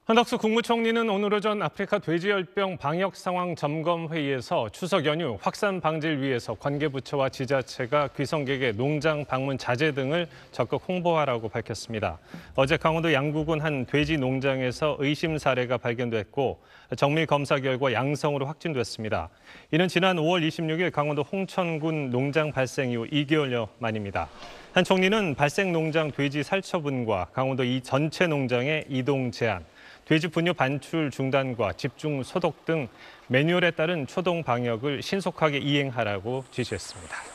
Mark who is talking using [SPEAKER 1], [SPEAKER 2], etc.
[SPEAKER 1] 한덕수 국무총리는 오늘 오전 아프리카 돼지열병 방역 상황 점검 회의에서 추석 연휴 확산 방지를 위해서 관계부처와 지자체가 귀성객의 농장 방문 자제 등을 적극 홍보하라고 밝혔습니다. 어제 강원도 양구군 한 돼지 농장에서 의심 사례가 발견됐고 정밀 검사 결과 양성으로 확진됐습니다. 이는 지난 5월 26일 강원도 홍천군 농장 발생 이후 2개월여 만입니다. 한 총리는 발생 농장 돼지 살처분과 강원도 이 전체 농장의 이동 제한, 돼지 분뇨 반출 중단과 집중 소독 등 매뉴얼에 따른 초동 방역을 신속하게 이행하라고 지시했습니다.